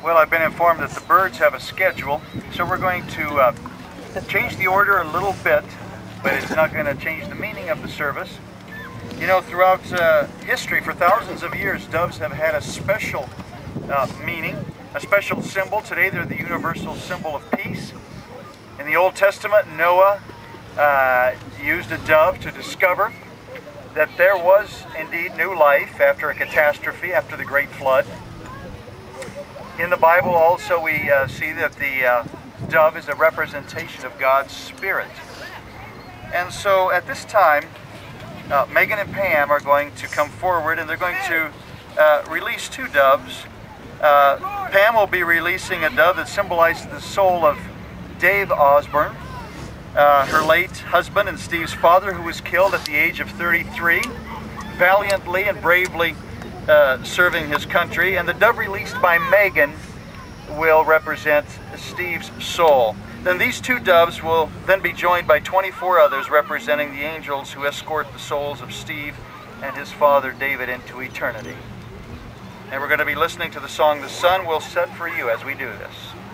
Well, I've been informed that the birds have a schedule, so we're going to change the order a little bit, but it's not going to change the meaning of the service. You know, throughout history, for thousands of years, doves have had a special meaning, a special symbol. Today, they're the universal symbol of peace. In the Old Testament, Noah used a dove to discover that there was indeed new life after a catastrophe, after the Great Flood. In the Bible also we see that the dove is a representation of God's Spirit. And so at this time, Megan and Pam are going to come forward and they're going to release two doves. Pam will be releasing a dove that symbolizes the soul of Dave Osborne, her late husband and Steve's father, who was killed at the age of 33, valiantly and bravely serving his country. And the dove released by Megan will represent Steve's soul. Then these two doves will then be joined by 24 others representing the angels who escort the souls of Steve and his father David into eternity. And we're going to be listening to the song "The Sun Will Set for You" as we do this.